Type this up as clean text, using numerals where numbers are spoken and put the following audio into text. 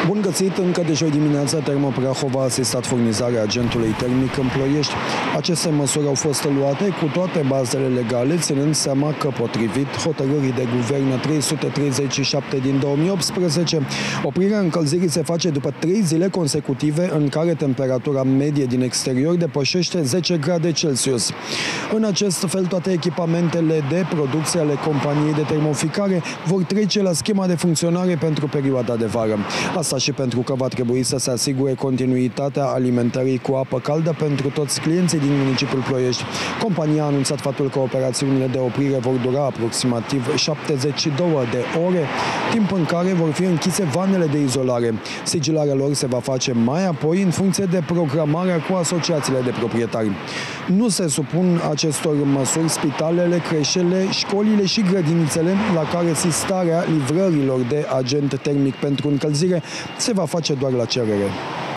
Bun găsit! Încă de joi dimineața, Termoprahova a asistat furnizarea agentului termic în Ploiești. Aceste măsuri au fost luate cu toate bazele legale, ținând seama că, potrivit hotărârii de guvern 337 din 2018, oprirea încălzirii se face după 3 zile consecutive în care temperatura medie din exterior depășește 10 grade Celsius. În acest fel, toate echipamentele de producție ale companiei de termoficare vor trece la schema de funcționare pentru perioada de vară. Asta și pentru că va trebui să se asigure continuitatea alimentării cu apă caldă pentru toți clienții din municipiul Ploiești. Compania a anunțat faptul că operațiunile de oprire vor dura aproximativ 72 de ore, timp în care vor fi închise vanele de izolare. Sigilarea lor se va face mai apoi în funcție de programarea cu asociațiile de proprietari. Nu se supun acestor măsuri spitalele, creșele, școlile și grădinițele, la care sistarea livrărilor de agent termic pentru încălzire se va face doar la cerere.